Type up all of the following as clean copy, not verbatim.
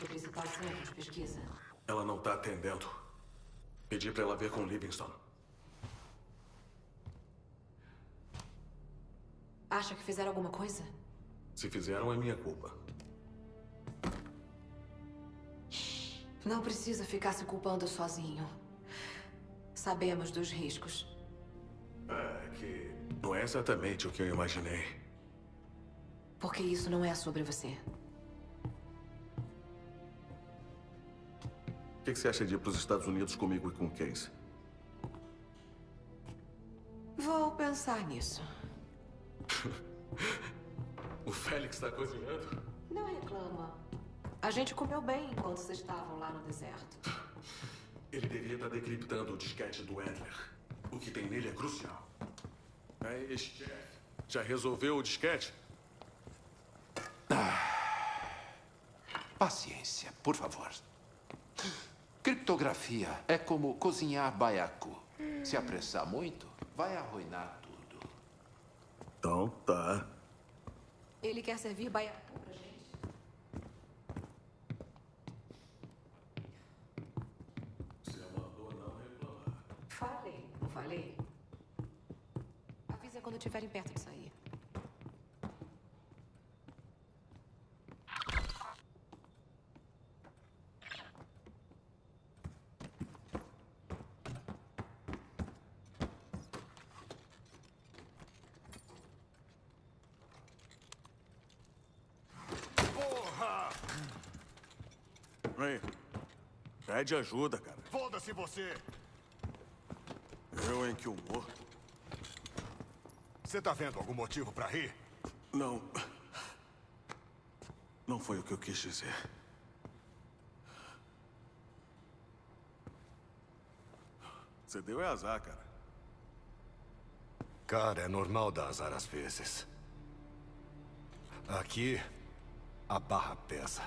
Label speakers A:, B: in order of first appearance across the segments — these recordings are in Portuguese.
A: seu principal centro de pesquisa?
B: Ela não tá atendendo. Pedi pra ela ver com o Livingston.
A: Acha que fizeram alguma coisa?
B: Se fizeram, é minha culpa.
A: Não precisa ficar se culpando sozinho. Sabemos dos riscos.
B: É que não é exatamente o que eu imaginei.
A: Porque isso não é sobre você.
B: O que você acha de ir pros Estados Unidos comigo e com o Case?
A: Vou pensar nisso.
B: O Félix tá cozinhando?
A: Não reclama. A gente comeu bem enquanto vocês estavam lá no deserto.
B: Ele devia estar decriptando o disquete do Adler. O que tem nele é crucial. Aí, chefe, já resolveu o disquete?
C: Paciência, por favor. Criptografia é como cozinhar baiacu. Se apressar muito, vai arruinar tudo.
B: Então, tá.
A: Ele quer servir baiacu pra gente?
B: Se ela mandou não reclamar.
A: Falei, não falei? Avisa quando estiverem perto de sair.
B: Aí, pede ajuda, cara.
D: Foda-se você!
B: Eu, hein, que humor.
D: Você tá vendo algum motivo pra rir?
B: Não. Não foi o que eu quis dizer. Você deu é azar, cara.
D: Cara, é normal dar azar às vezes. Aqui, a barra pesa.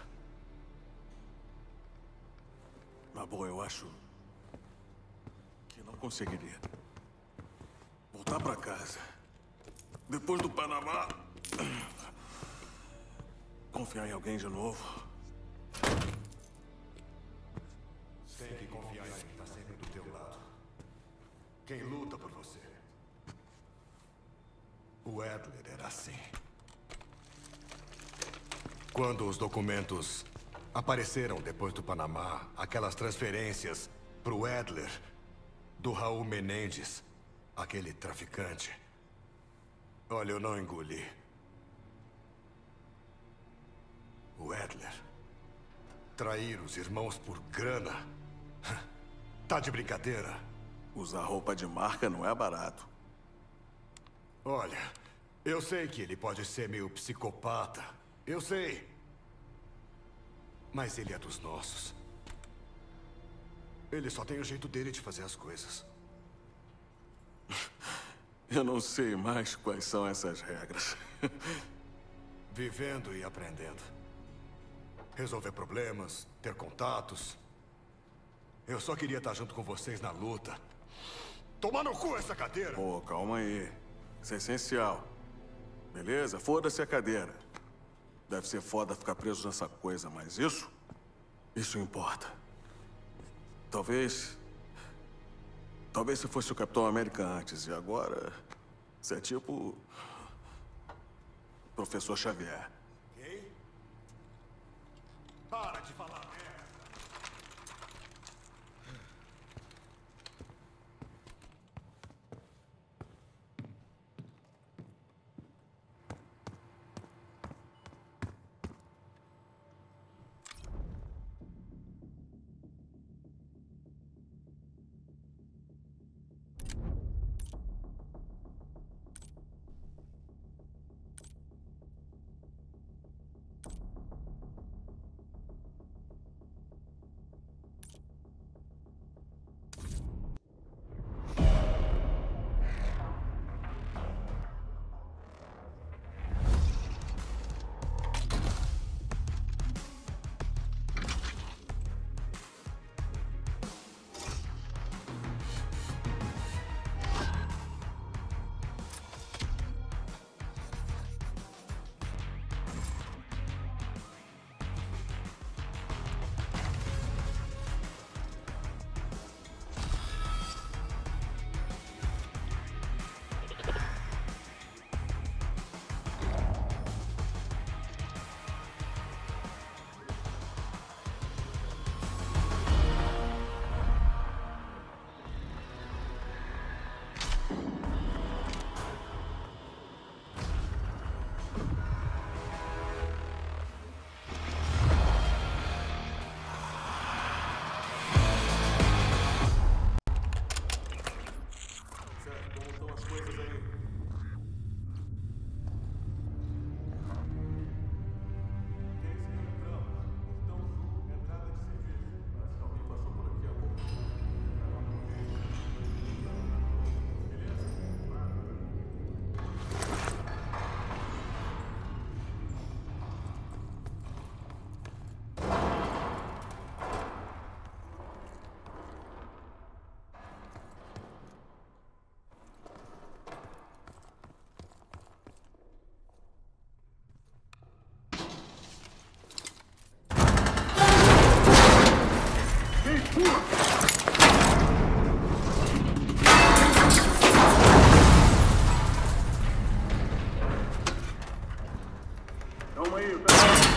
B: Na boa, eu acho que não conseguiria voltar pra casa depois do Panamá. Confiar em alguém de novo.
D: Tem que confiar em quem tá sempre do teu lado. Quem luta por você. O Adler era assim. Quando os documentos apareceram depois do Panamá, aquelas transferências pro Adler, do Raul Menendez, aquele traficante. Olha, eu não engoli. O Adler. Trair os irmãos por grana. Tá de brincadeira?
B: Usar roupa de marca não é barato.
D: Olha, eu sei que ele pode ser meio psicopata. Eu sei. Mas ele é dos nossos. Ele só tem o jeito dele de fazer as coisas.
B: Eu não sei mais quais são essas regras.
D: Vivendo e aprendendo. Resolver problemas, ter contatos. Eu só queria estar junto com vocês na luta. Tomar no cu essa cadeira!
B: Pô, calma aí. Isso é essencial. Beleza? Foda-se a cadeira. Deve ser foda ficar preso nessa coisa, mas isso importa. Talvez você fosse o Capitão América antes, e agora você é tipo Professor Xavier.
D: Quem? Para de falar merda!
E: Calma aí, cara.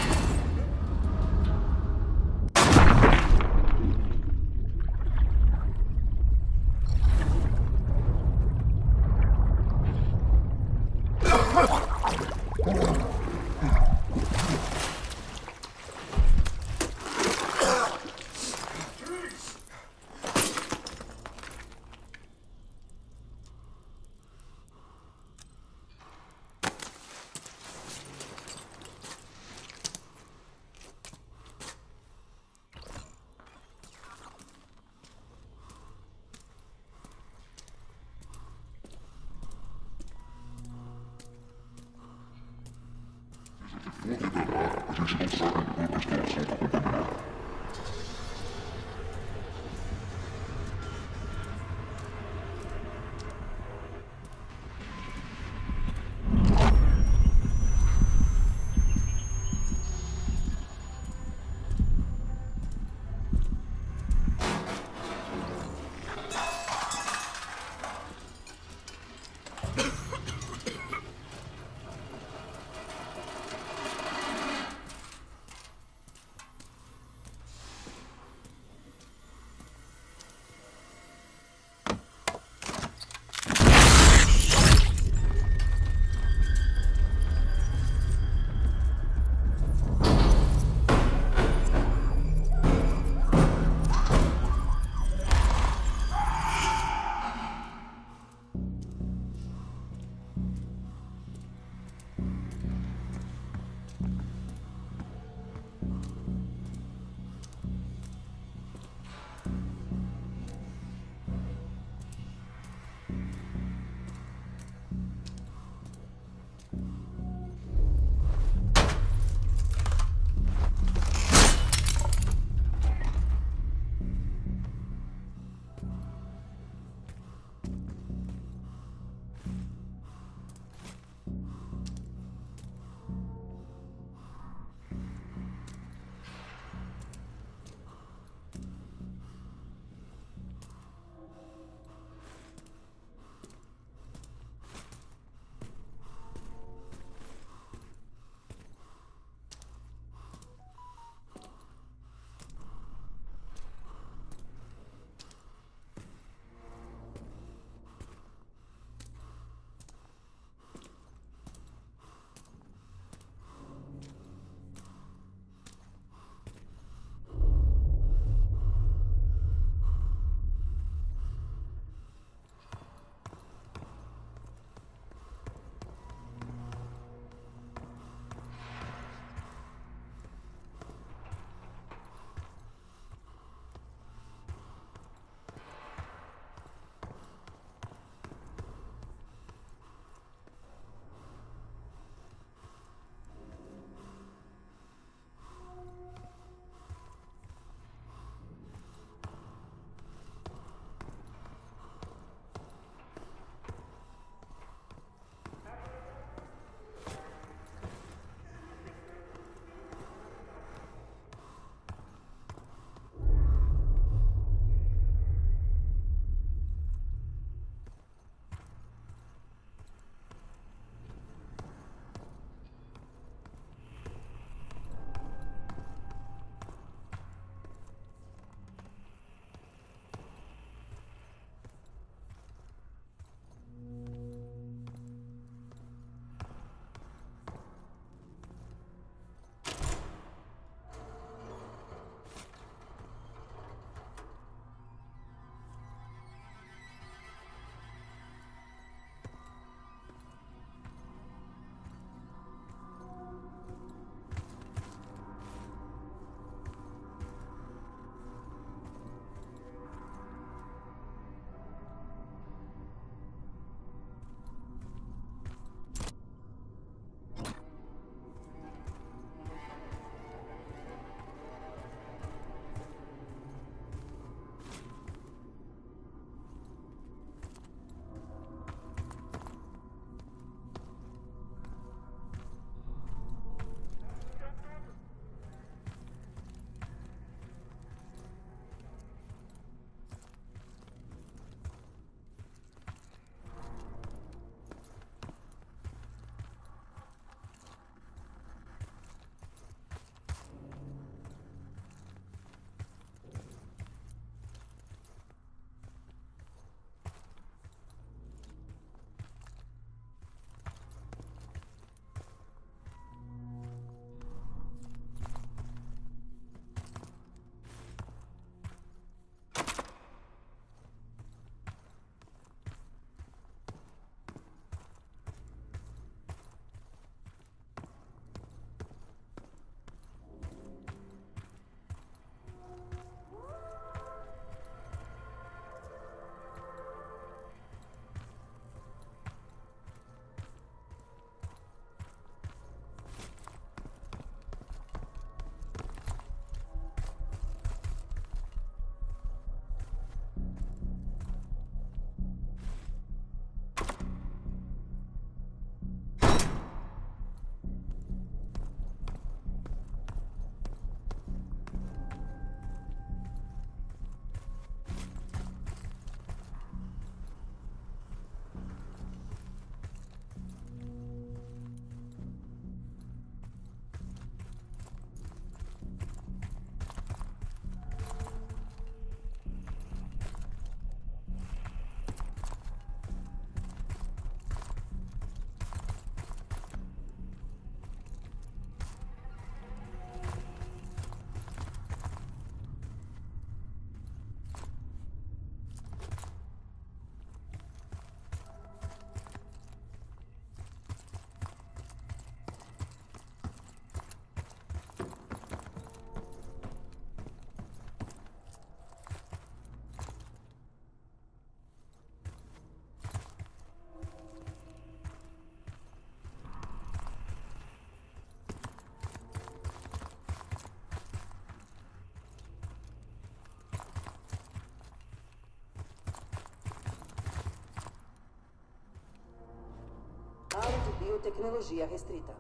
F: Biotecnologia restrita.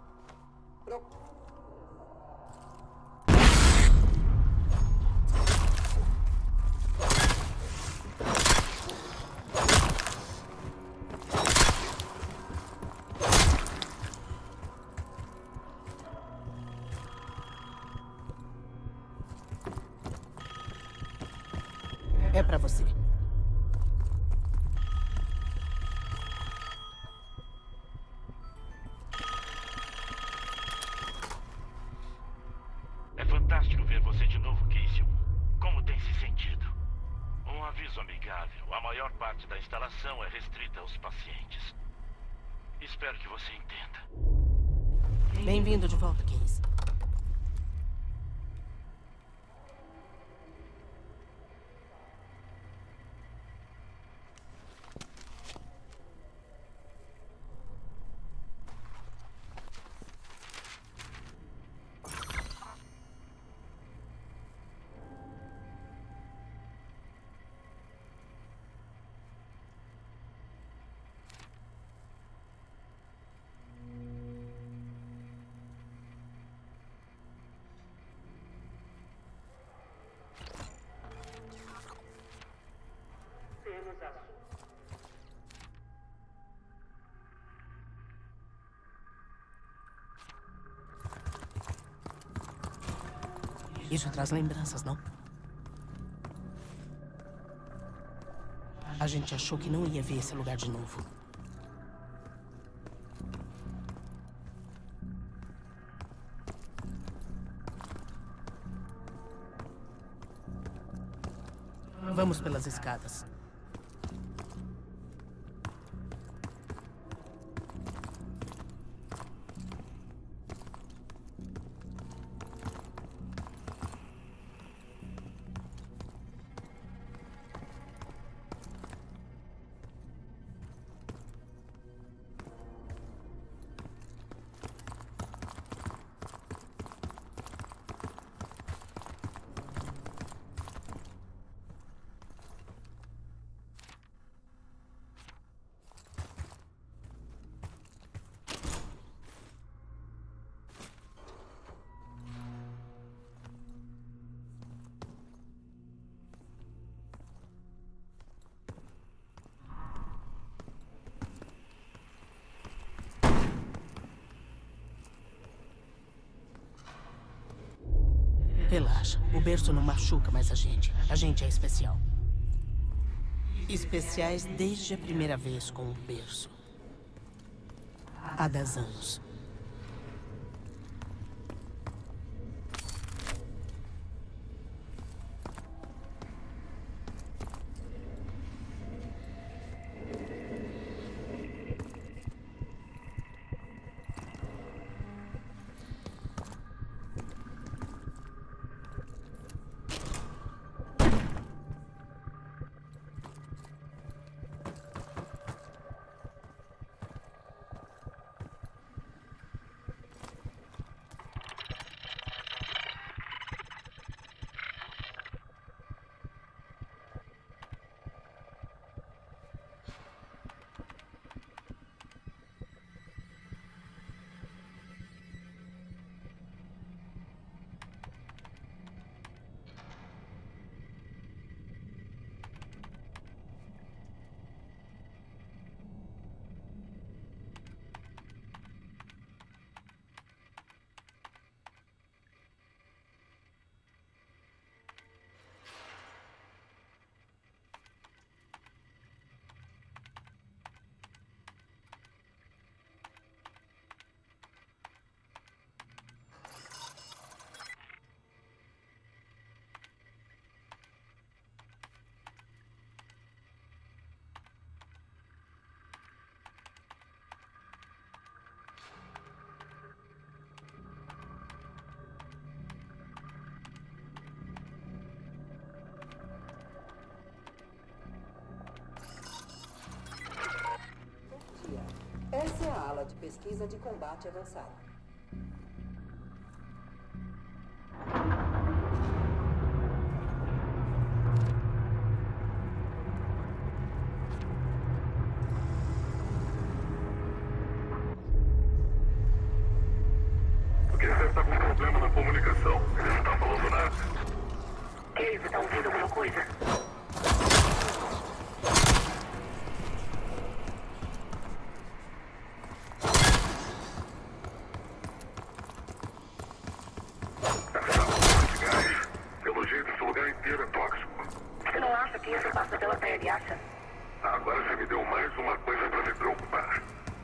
G: É pra você.
H: É fantástico ver você de novo, Casey. Como tem se sentido? Um aviso amigável. A maior parte da instalação é restrita aos pacientes. Espero que você entenda.
G: Bem-vindo de volta, Casey. Isso traz lembranças, não? A gente achou que não ia ver esse lugar de novo. Vamos pelas escadas. Relaxa, o berço não machuca mais a gente. A gente é especial. Especiais desde a primeira vez com o berço. Há 10 anos.
F: Essa é a ala de pesquisa de combate avançado.
E: Essa bomba de gás. Pelo jeito, esse lugar inteiro é tóxico.
F: Você não acha que isso passa pela pele, acha?
E: Agora você me deu mais uma coisa pra me preocupar.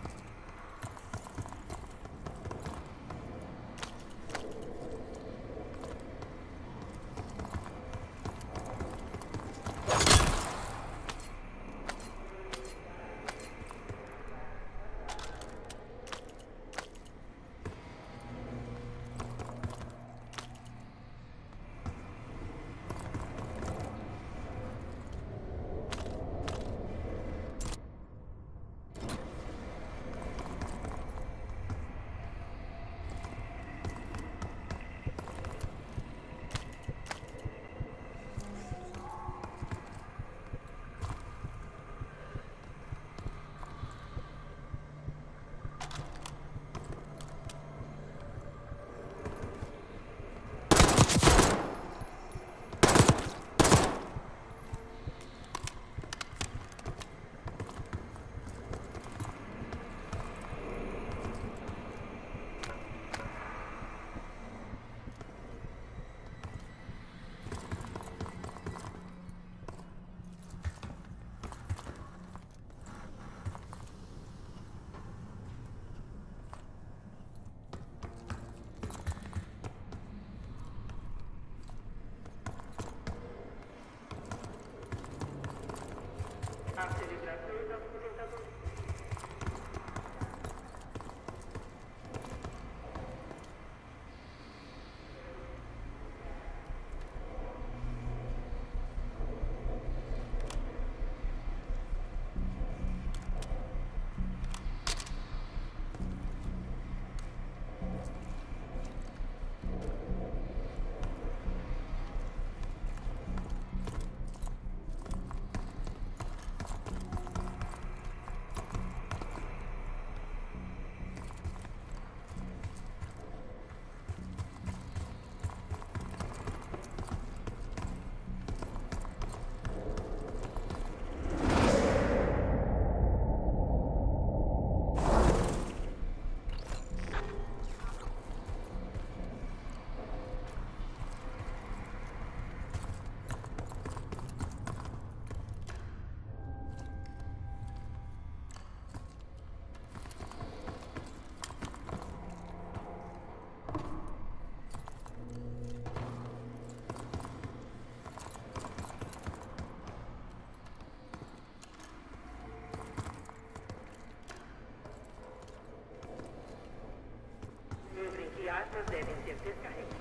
F: Que armas devem ser descarregadas.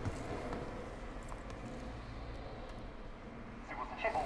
E: Se você chegou.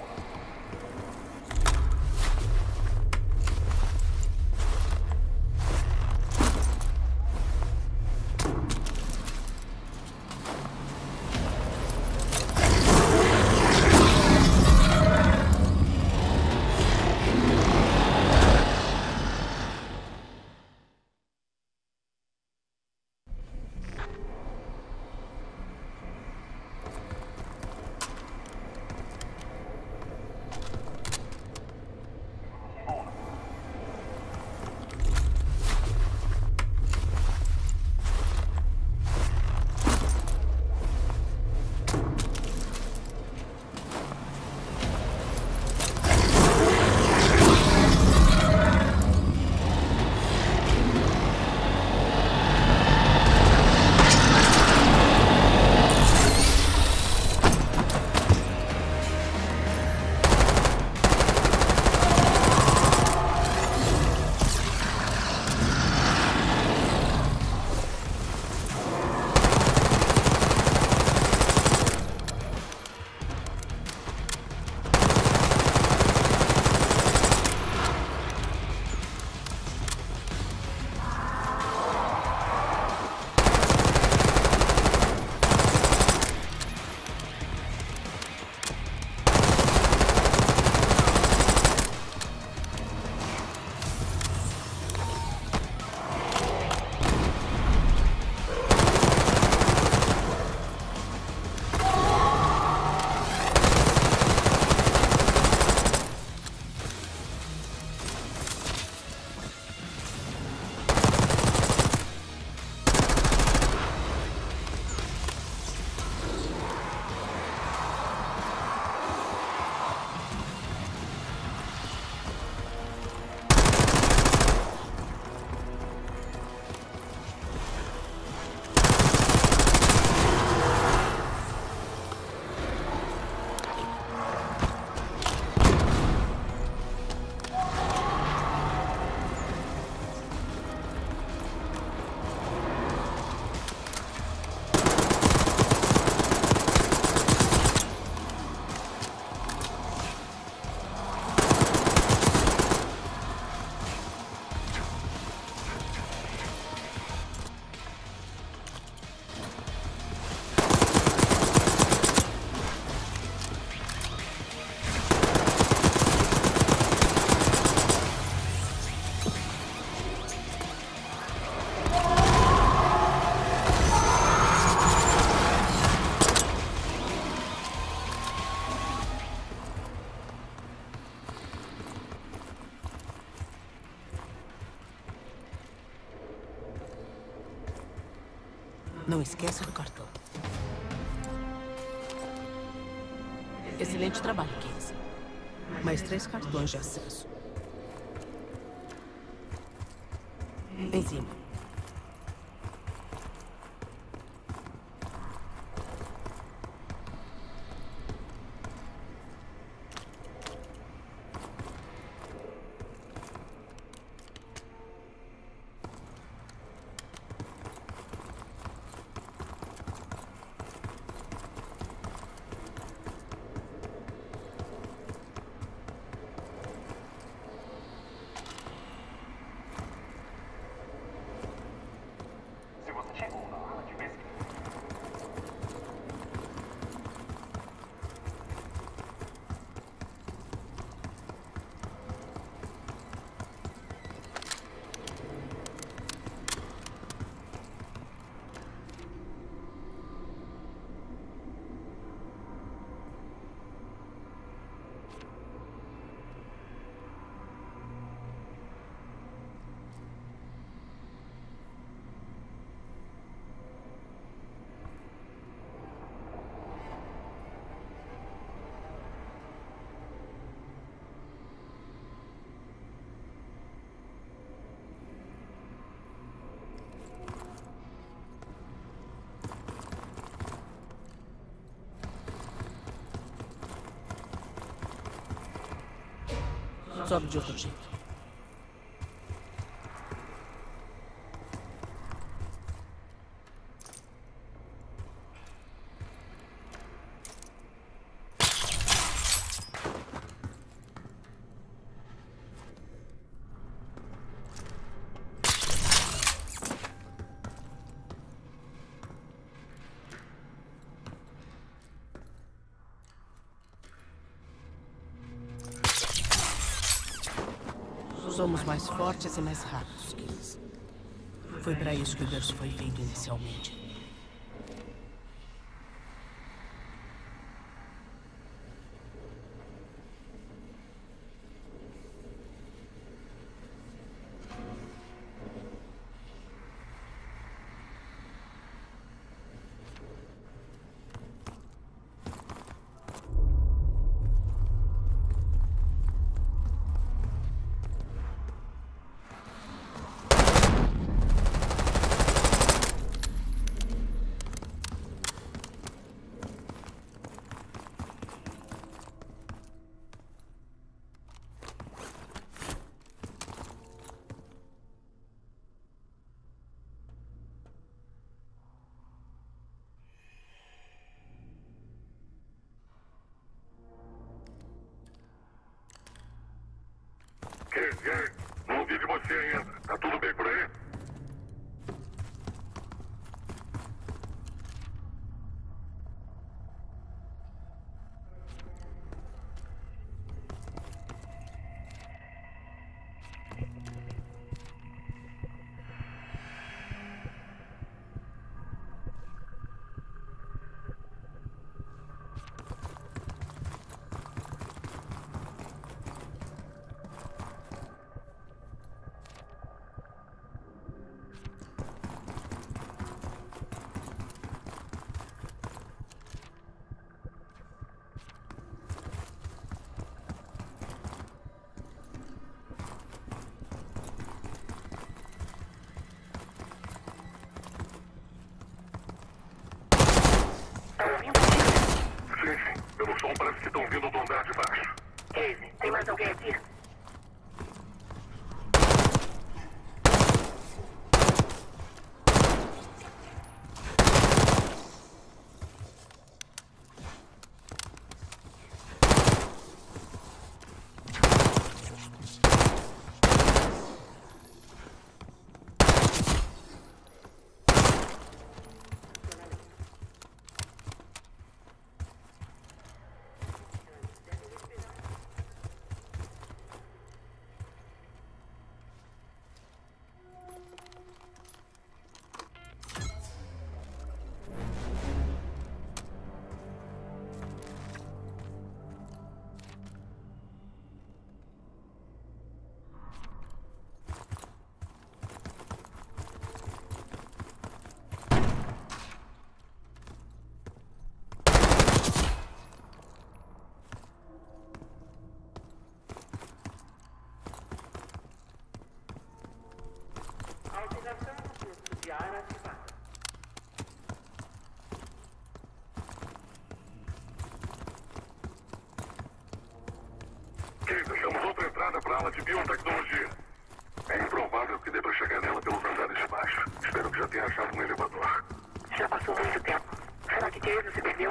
G: Não esquece do cartão. Excelente trabalho, Casey. Mais 3 cartões de acesso. Em cima. Sobe de outro jeito. Somos mais fortes e mais rápidos que eles. Foi para isso que o berço foi feito inicialmente.
E: Não ouvi de você ainda. Tá tudo bem por aí? entrada para a ala de biotecnologia. É improvável que dê para chegar nela pelos andares de baixo. Espero que já tenha achado um elevador.
I: Já passou muito tempo. Será que Jason se perdeu?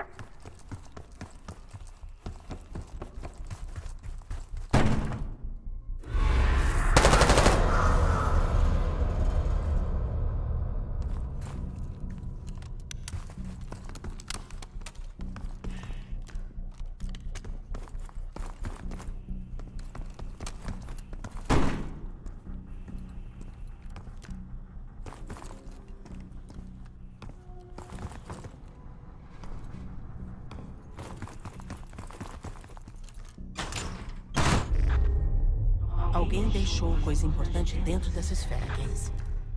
G: Alguém deixou coisa importante dentro dessa esfera, Casey.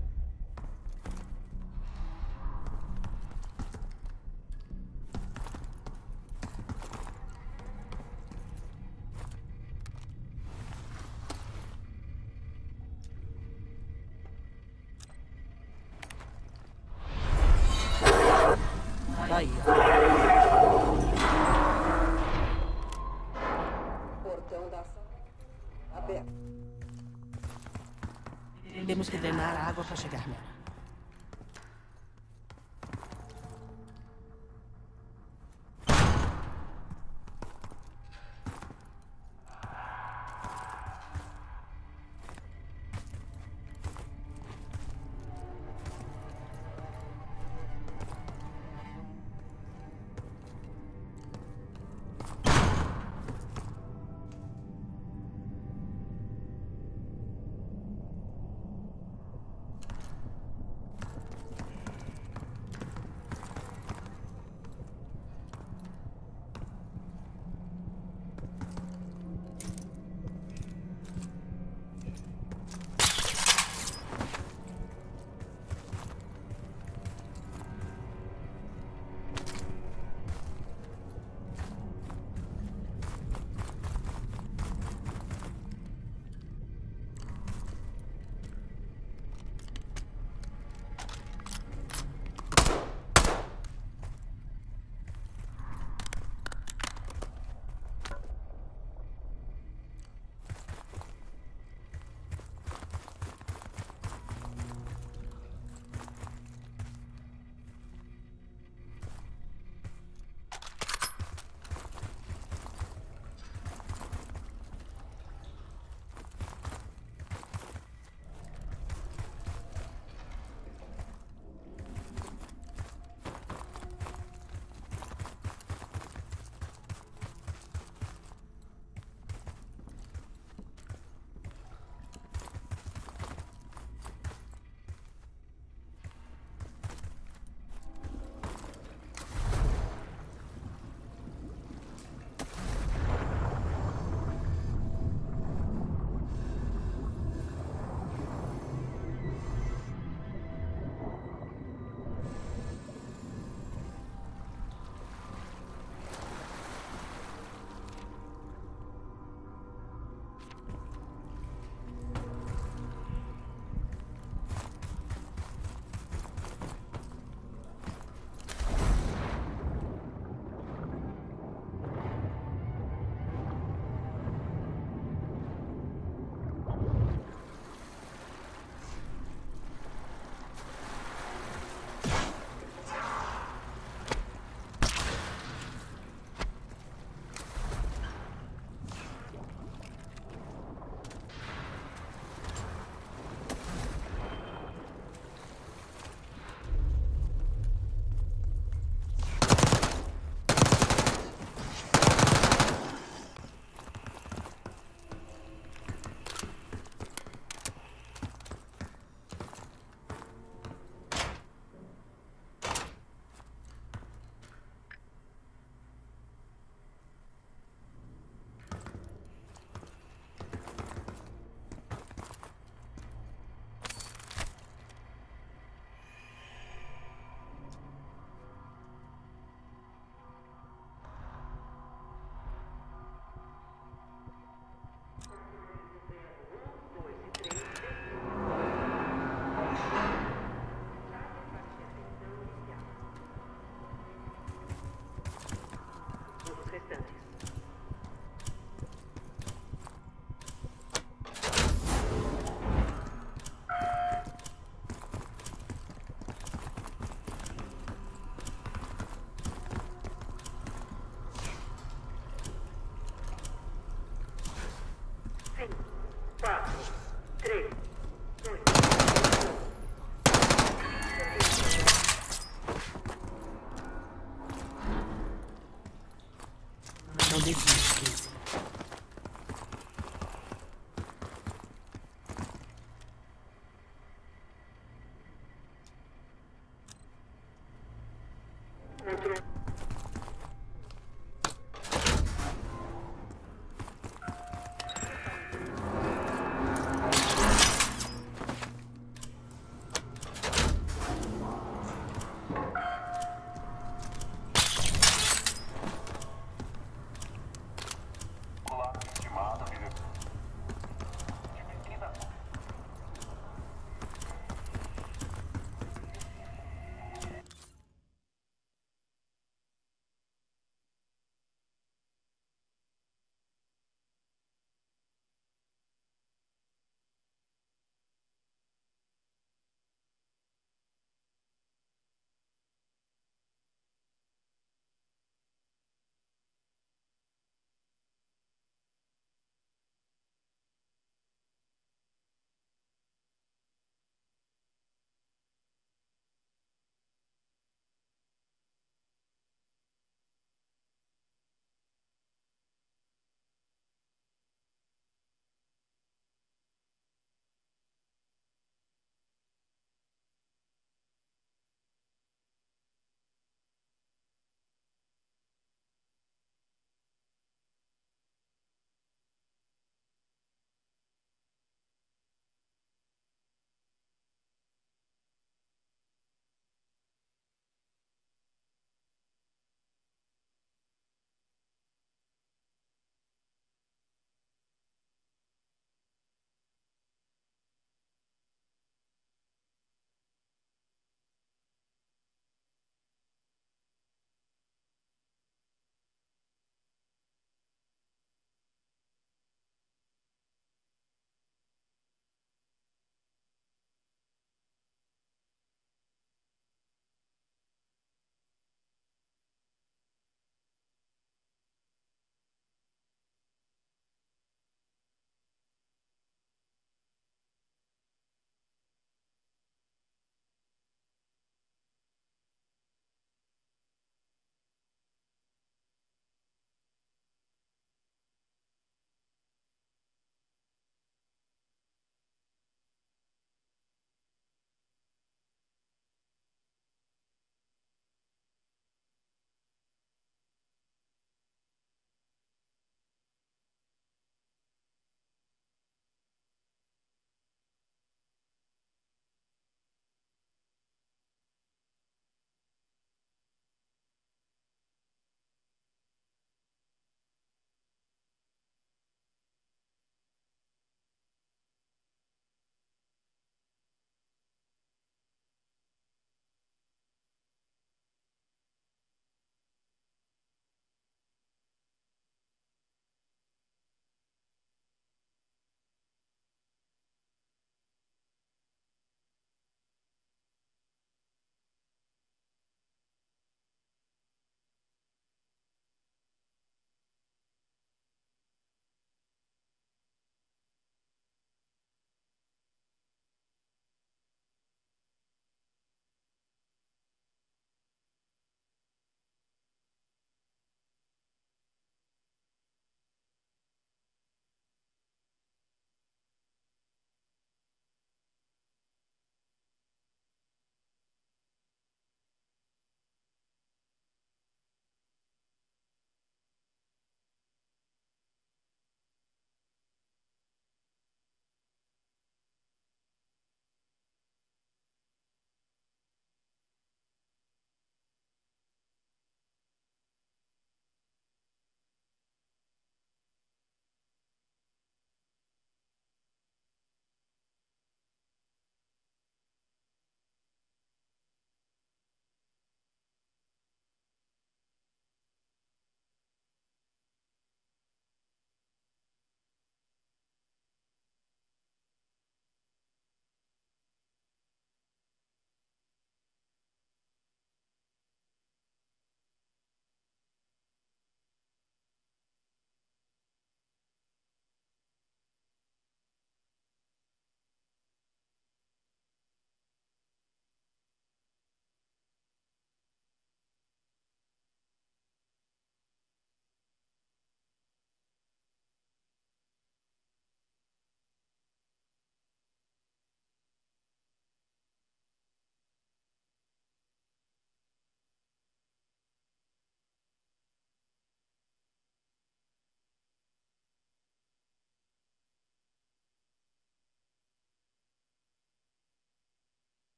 G: Aí,
F: Portão da sala aberto.
G: temos que drenar a água para chegar nela.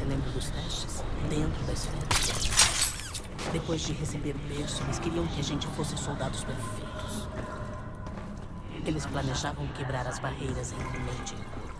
G: Você lembra dos testes? Dentro da esfera. Depois de receber o berço, eles queriam que a gente fosse soldados perfeitos. Eles planejavam quebrar as barreiras entre mente e corpo.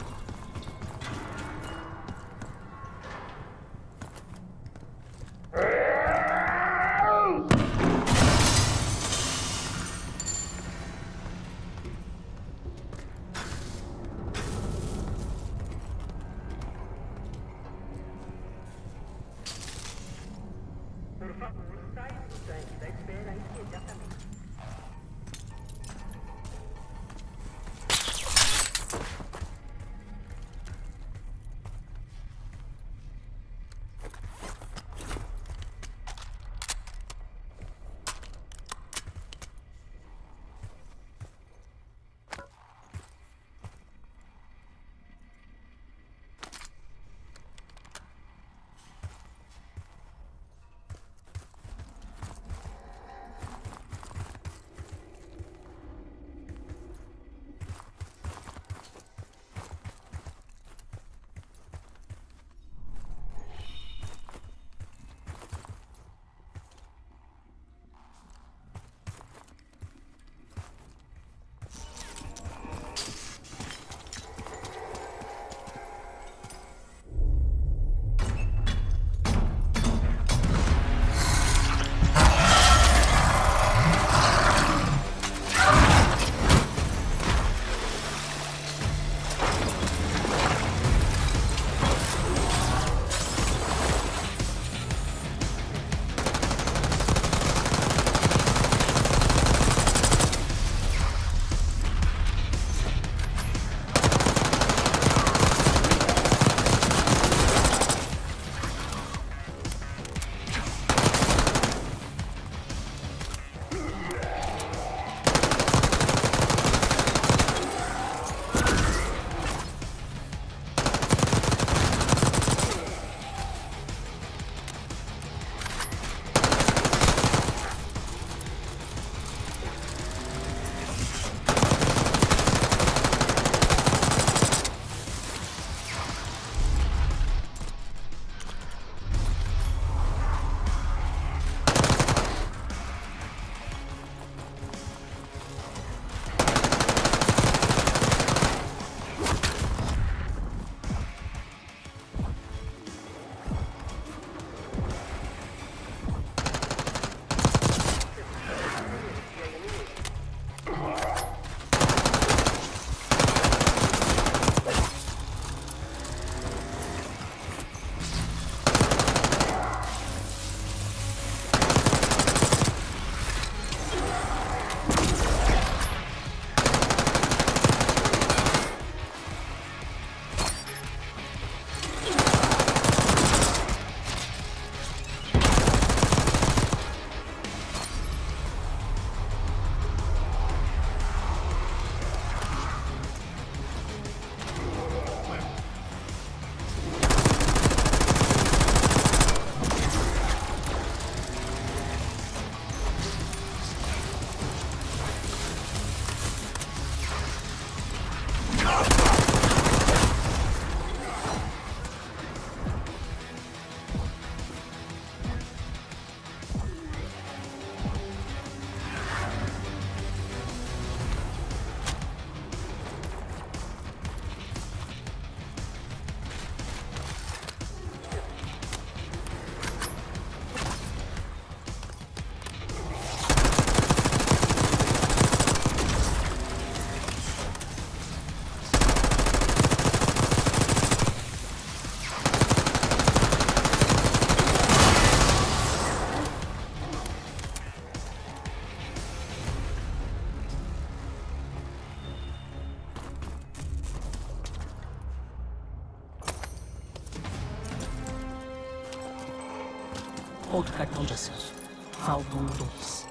G: Outro cartão de acesso. Faltam 2.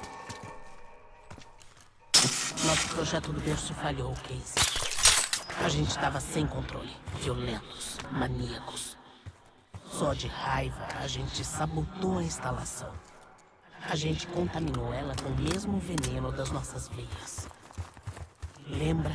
G: Nosso projeto do berço falhou, Casey. A gente estava sem controle. Violentos, maníacos. Só de raiva, a gente sabotou a instalação. A gente contaminou ela com o mesmo veneno das nossas veias. Lembra?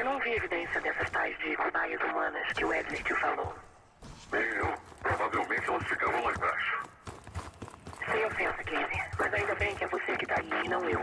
I: Eu não vi evidência dessas tais de cobaias humanas que o Edler te falou.
E: Nem eu. Provavelmente elas ficavam lá embaixo.
I: Sem ofensa, Casey, mas ainda bem que é você que tá aí e não eu.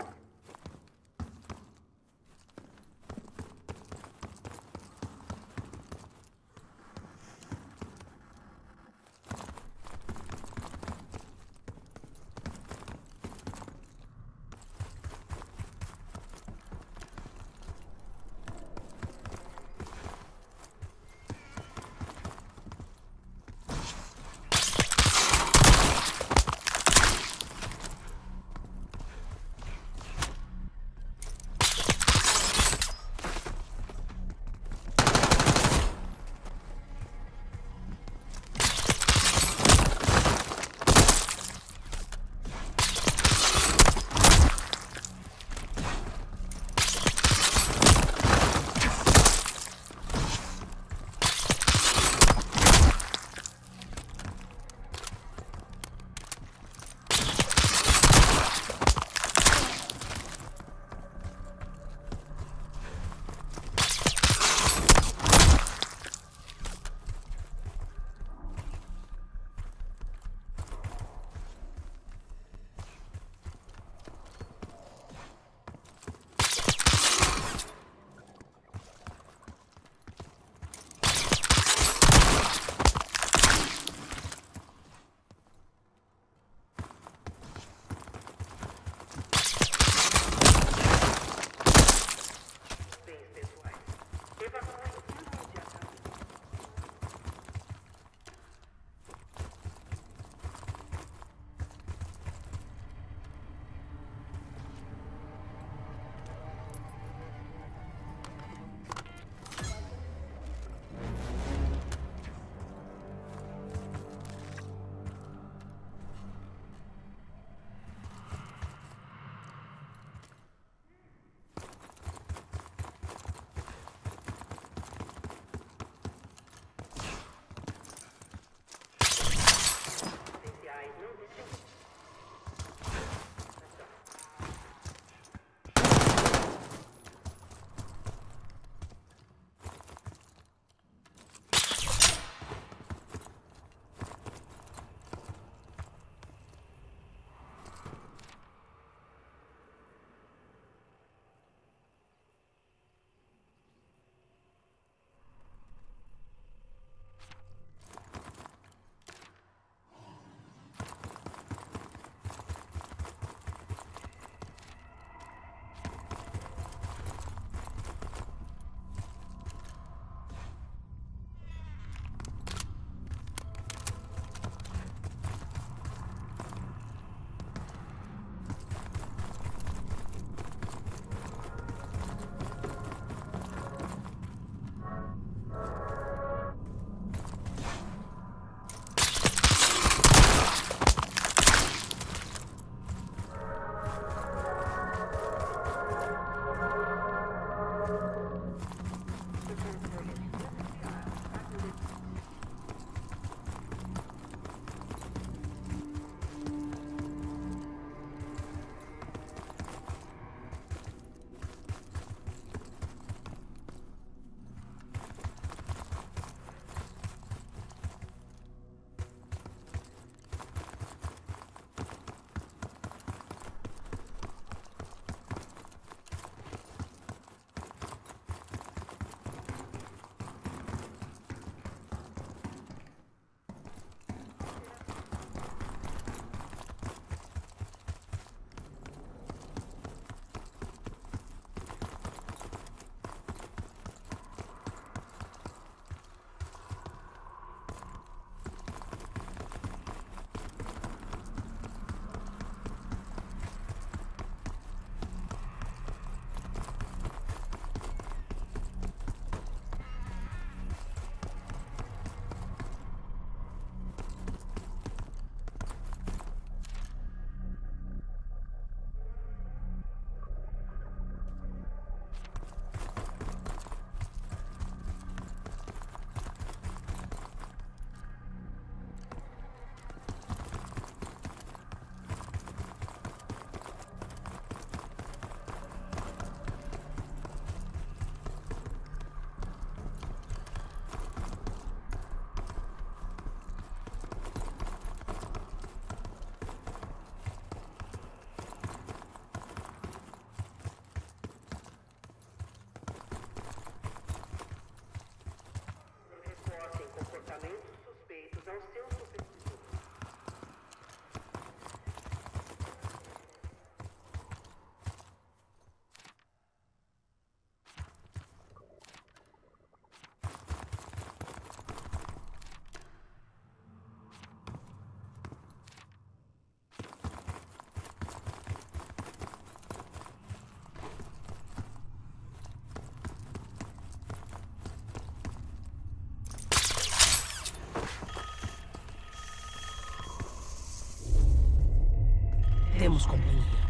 G: fazemos companhia.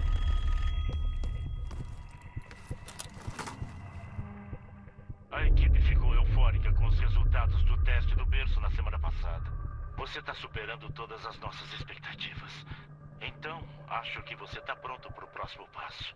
H: A equipe ficou eufórica com os resultados do teste do berço na semana passada. Você está superando todas as nossas expectativas. Então, acho que você está pronto para o próximo passo.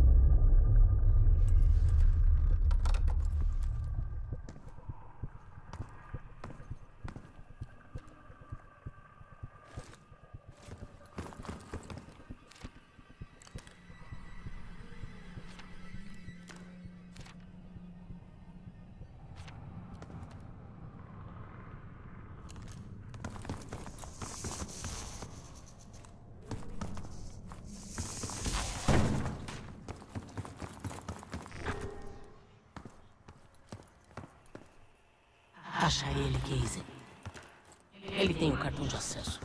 G: Acha ele, Casey. Ele tem o cartão de acesso.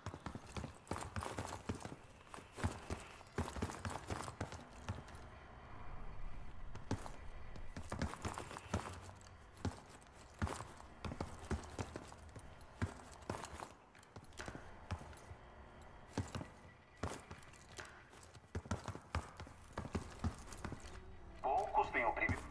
E: Poucos têm o privilégio.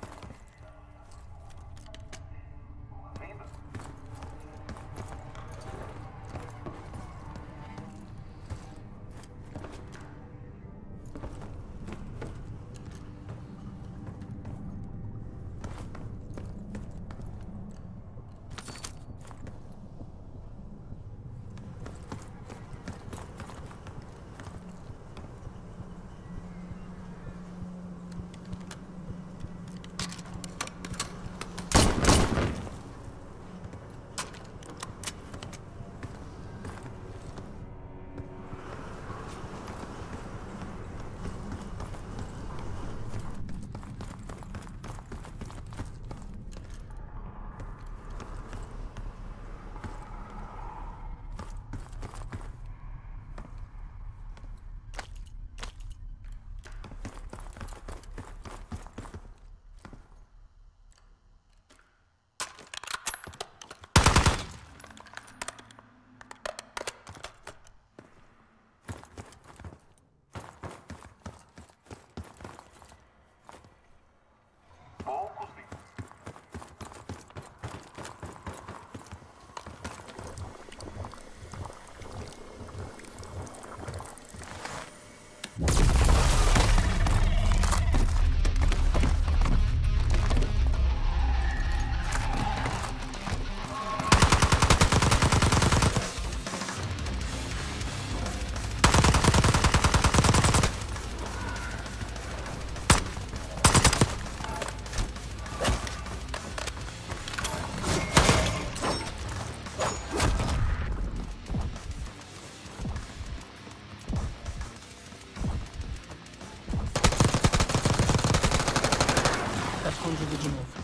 G: Escondido de novo.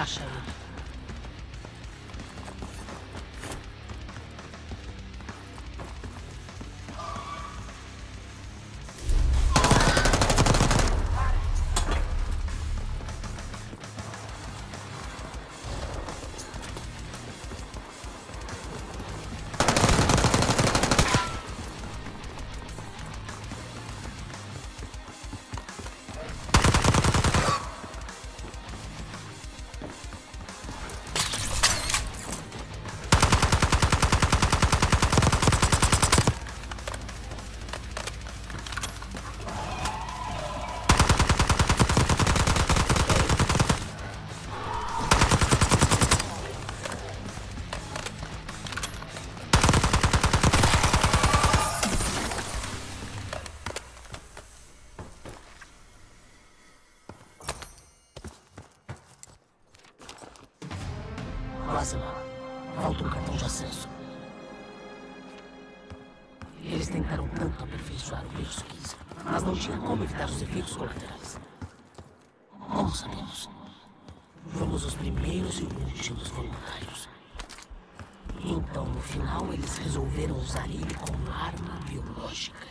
G: Acha ele. Quase lá. Falta um cartão de acesso. Eles tentaram tanto aperfeiçoar o berço 15, mas não tinha como evitar os efeitos colaterais. Como sabemos? Fomos os primeiros e últimos voluntários. Então, no final, eles resolveram usar ele como arma biológica.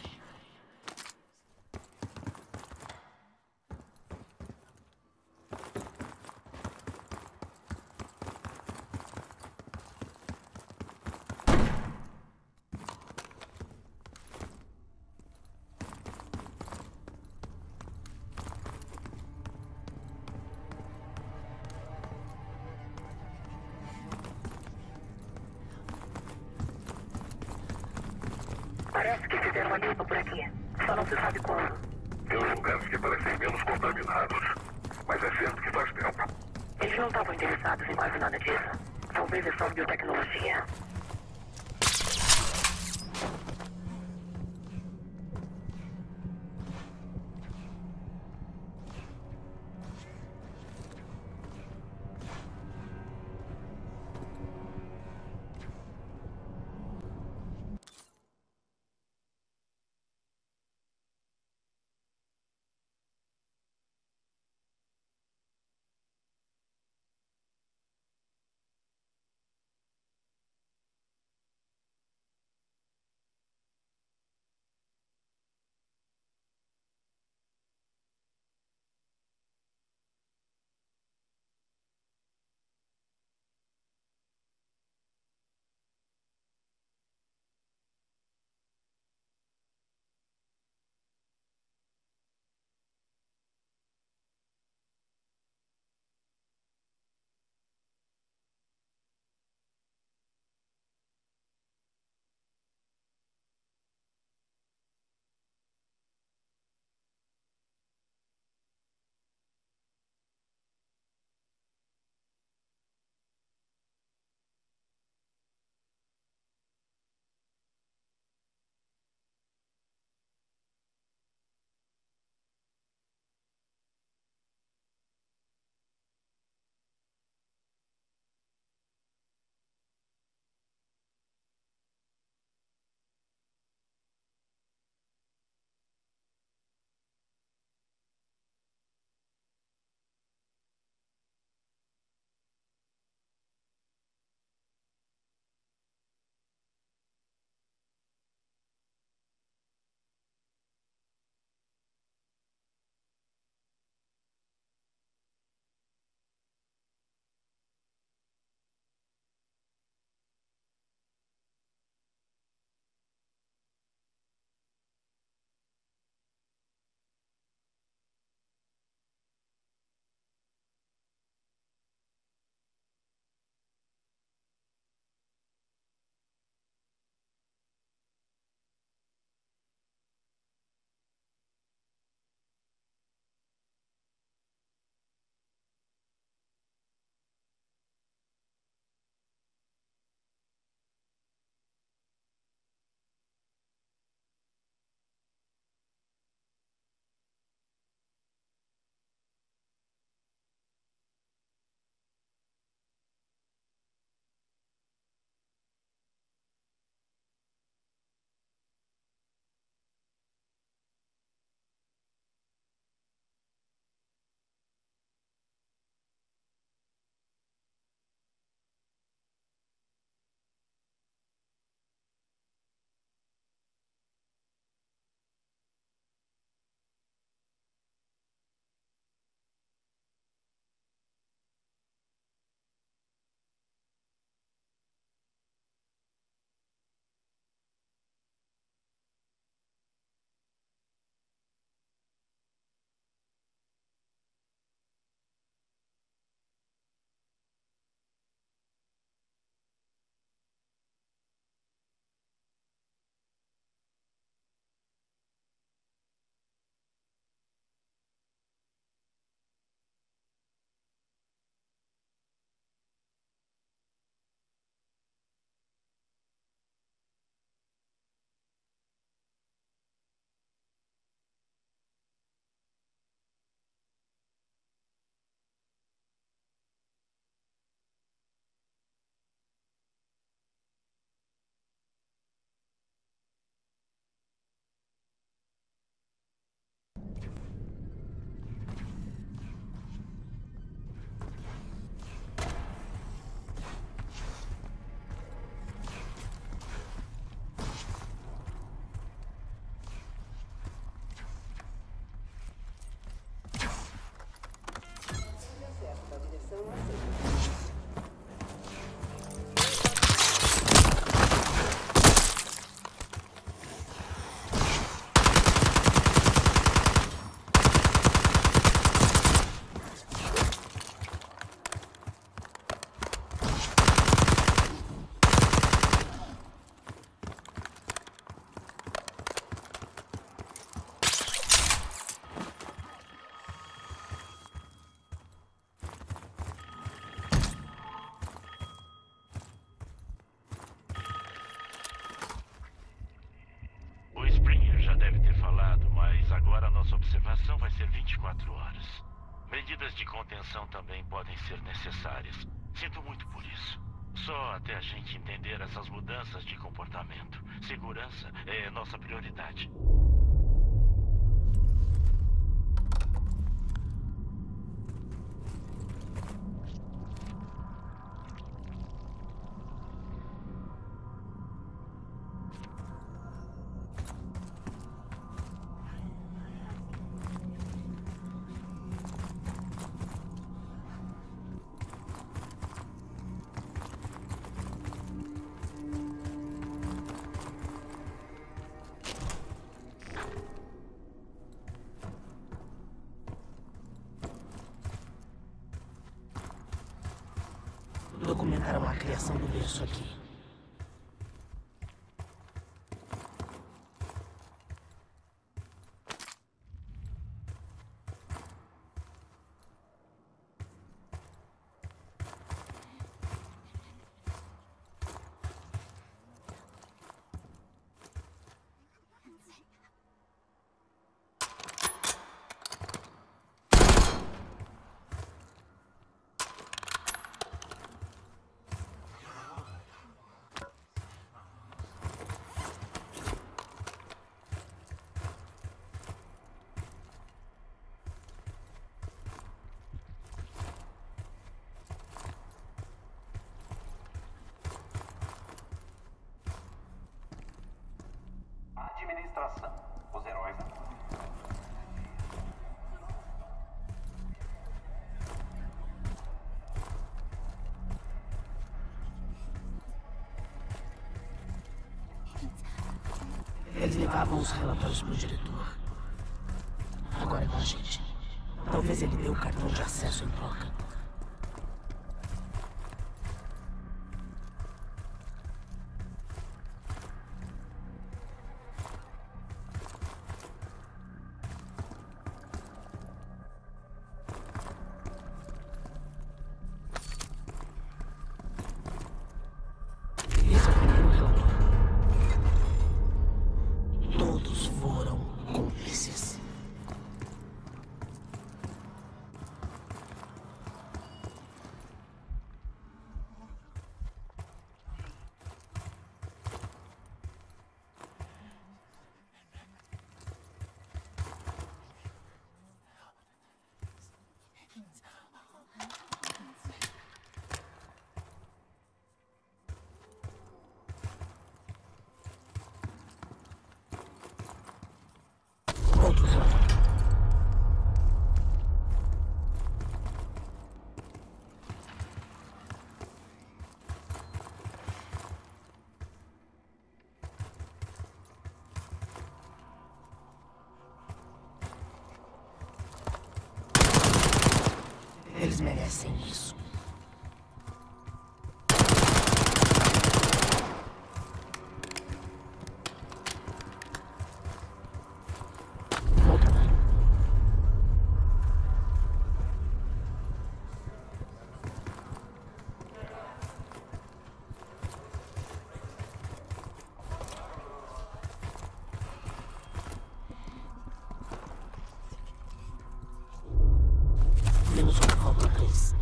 I: Parece que fizeram uma limpa por aqui. Só não se sabe quando.
E: Tem uns lugares que parecem menos contaminados. Mas é certo que faz tempo.
I: Eles não estavam interessados em quase nada disso. Talvez é só biotecnologia.
H: de contenção também podem ser necessárias. Sinto muito por isso. Só até a gente entender essas mudanças de comportamento. Segurança é nossa prioridade.
G: Documentaram a criação do berço aqui.
J: Administração. Os heróis.
G: Eles levavam os relatórios pro diretor. Agora é com a gente. Talvez ele dê o cartão de acesso em troca. Eles merecem isso. Menos uma, falta 3.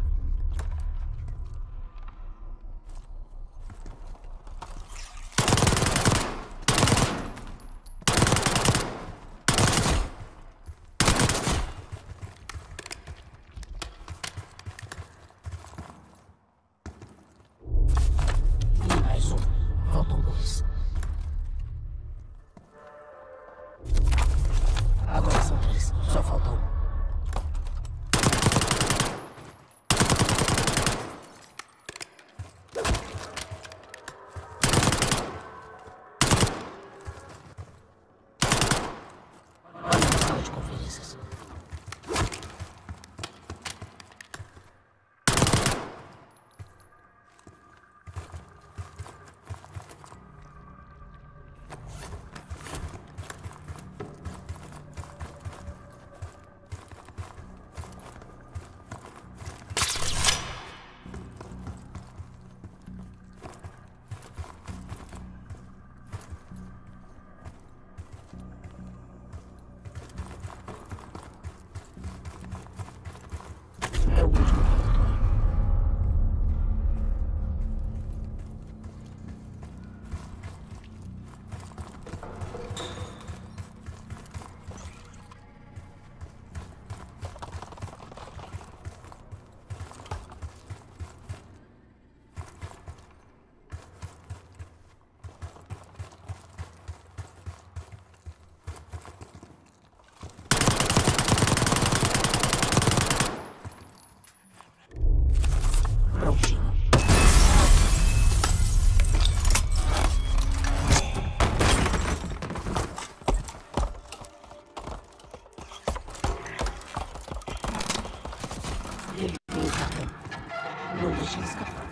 G: E mais um. Faltam 2. Agora são 3. Só falta 1. deixe ele escapar.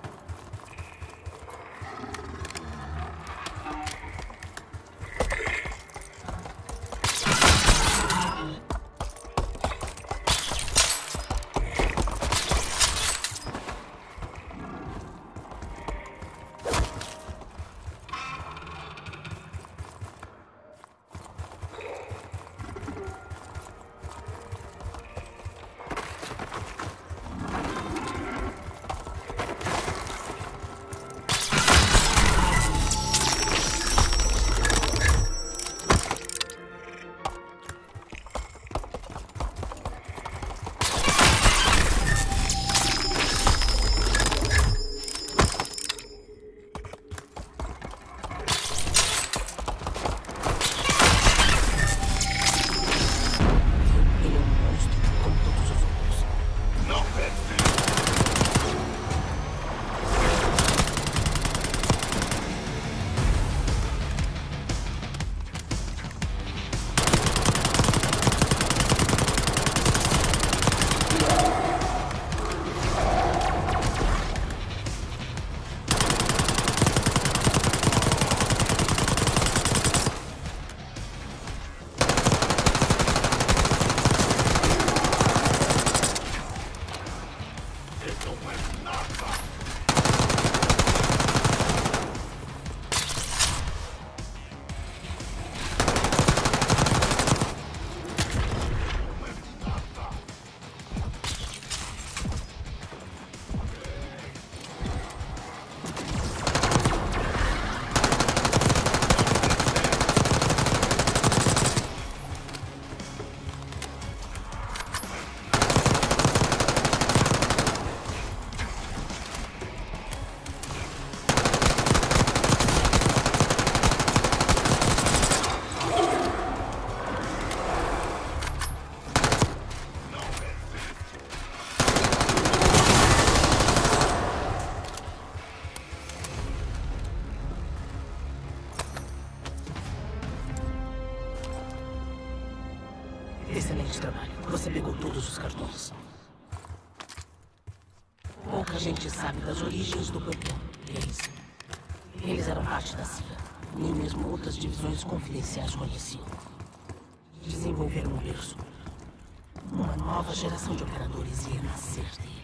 G: Excelente trabalho. Você pegou todos os cartões. Pouca gente sabe das origens do Panteão. Eles eram parte da CIA. Nem mesmo outras divisões confidenciais conheciam. Desenvolveram um berço. Uma nova geração de operadores ia nascer dele.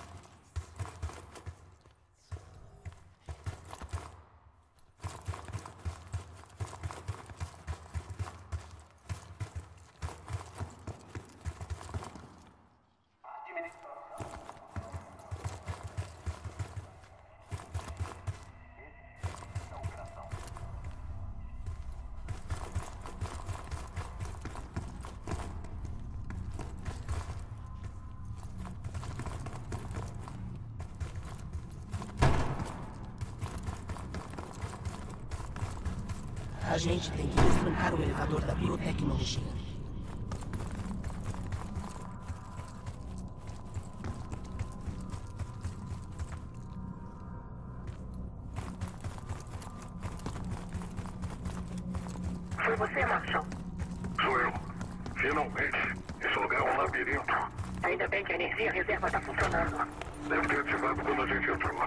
G: A gente tem que destrancar o elevador da biotecnologia.
I: Foi você, Marshall?
E: Sou eu. Finalmente. Esse lugar é um labirinto.
I: Ainda bem que a energia reserva está funcionando.
E: Deve ter ativado quando a gente entrou.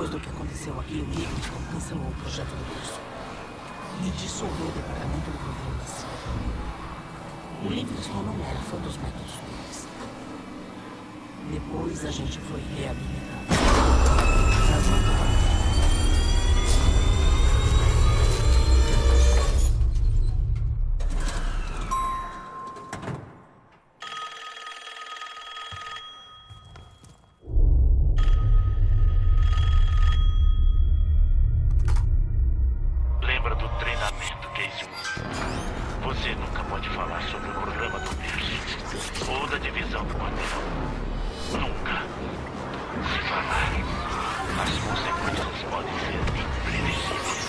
G: Depois do que aconteceu aqui, o Livingston cancelou o projeto do curso e dissolveu o departamento do programa da CIA. O Livingston não era fã dos métodos deles. Depois a gente foi reabilitado.
H: Lembra do treinamento, Casey? Você nunca pode falar sobre o programa do berço ou da divisão do quartel. Nunca. Se falar, as consequências podem ser imprevisíveis.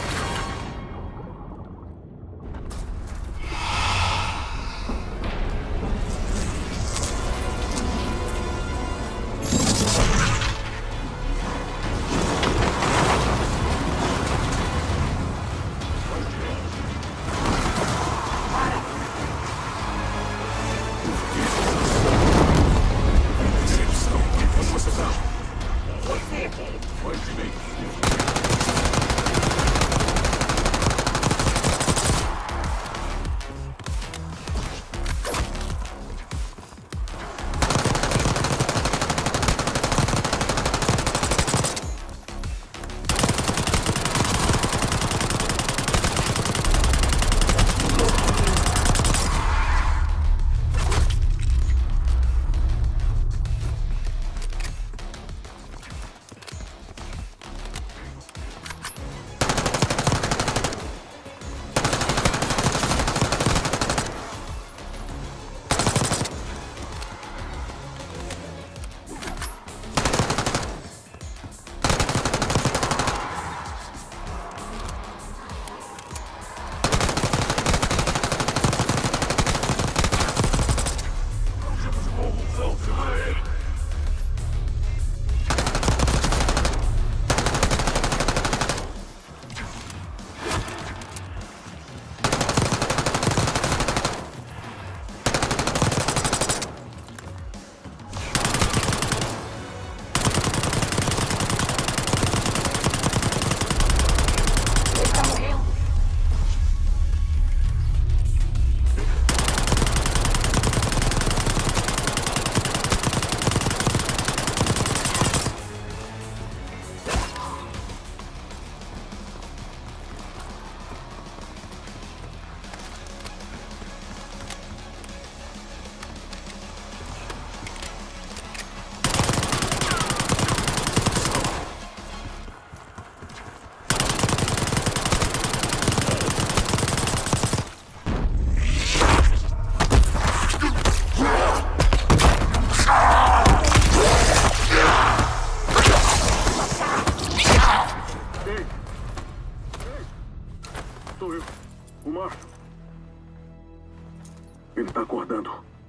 E: Ele tá acordando.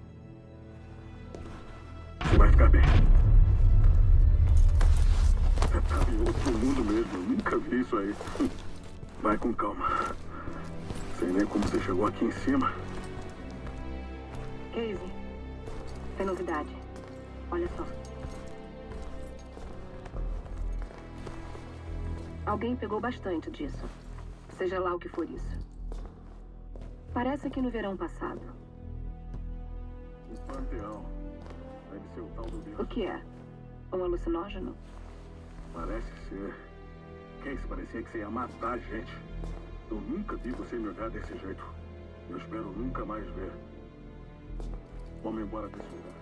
E: Você vai ficar bem. Você tá em outro mundo mesmo. Eu nunca vi isso aí. Vai com calma. Sei nem como você chegou aqui em cima.
F: Casey, tem novidade. Olha só. Alguém pegou bastante disso. Seja lá o que for isso. Parece que no verão passado.
E: O panteão. Deve ser o tal do Deus.
F: O que é? Um alucinógeno?
E: Parece ser. Casey, parecia que você ia matar a gente. Eu nunca vi você me olhar desse jeito. Eu espero nunca mais ver. Vamos embora desse lugar.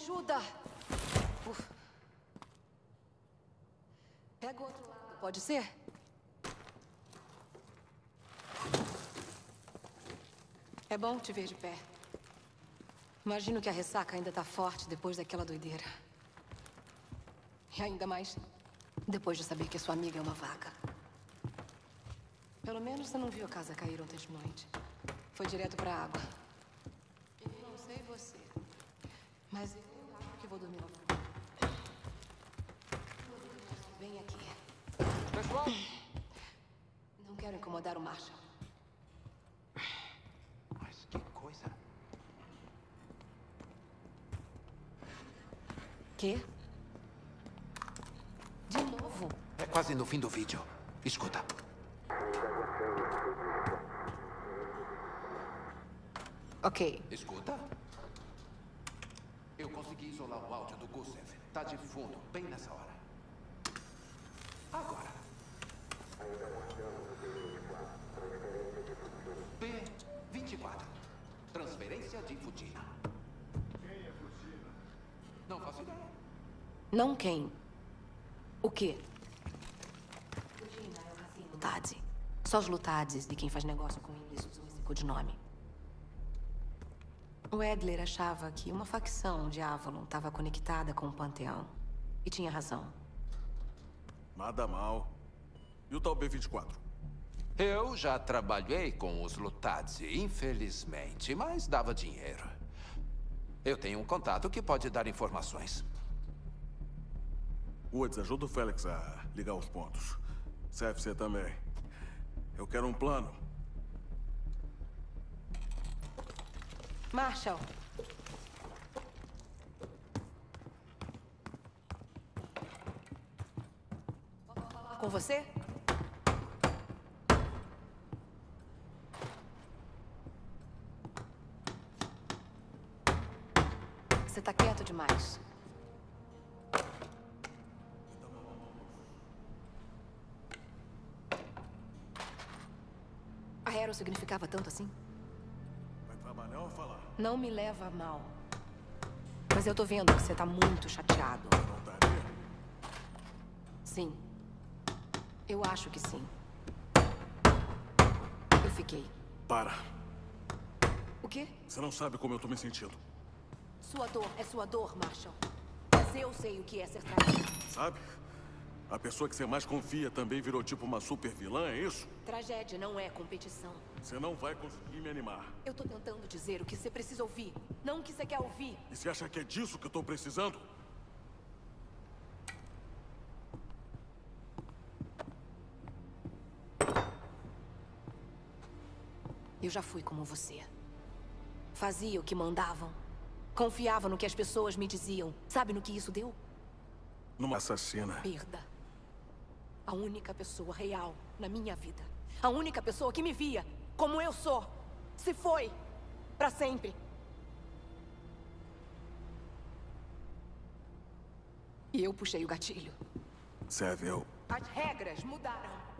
A: ajuda! Uf. Pega o outro lado, pode ser? É bom te ver de pé. Imagino que a ressaca ainda tá forte depois daquela doideira. E ainda mais depois de saber que a sua amiga é uma vaca. Pelo menos você não viu a casa cair ontem de noite. Foi direto pra água. E não sei você, mas eu acho que vou dormir lá fora. Vem aqui.
K: Pessoal!
A: Não quero incomodar o Marshall.
C: Mas que coisa.
A: Quê? De novo?
C: É quase no fim do vídeo. Escuta.
A: Ok.
C: Escuta. Eu consegui isolar o áudio do Gusev. Tá de fundo, bem nessa hora. Agora. B24. Transferência de Futina. Quem é Futina? Não faço ideia.
A: Não quem. O quê? Futina é o cassino Lutadze. Só os Lutadzes de quem faz negócio com eles usam esse codinome. O Adler achava que uma facção de Avalon estava conectada com o Panteão. E tinha razão.
B: Nada mal. E o tal B24?
C: Eu já trabalhei com os Lutadze, infelizmente, mas dava dinheiro. Eu tenho um contato que pode dar informações.
B: Woods, ajuda o Félix a ligar os pontos. CFC também. Eu quero um plano.
A: Marshall. Posso falar com você? Você tá quieto demais. A Hero significava tanto assim?
B: Vai trabalhar ou falar?
A: Não me leva a mal. Mas eu tô vendo que você tá muito chateado.
B: Não estaria?
A: Sim. Eu acho que sim. Eu fiquei.
B: Para.
A: O quê?
B: Você não sabe como eu tô me sentindo.
A: Sua dor é sua dor, Marshall. Mas eu sei o que é ser traído.
B: Sabe? A pessoa que você mais confia também virou tipo uma super vilã, é isso?
A: Tragédia não é competição.
B: Você não vai conseguir me animar.
A: Eu tô tentando dizer o que você precisa ouvir, não o que você quer ouvir.
B: E você acha que é disso que eu tô precisando?
A: Eu já fui como você. Fazia o que mandavam. Confiava no que as pessoas me diziam. Sabe no que isso deu?
B: Numa assassina.
A: Perda. A única pessoa real na minha vida. A única pessoa que me via como eu sou. Se foi. Pra sempre. E eu puxei o gatilho.
B: Serve, eu...
A: As regras mudaram.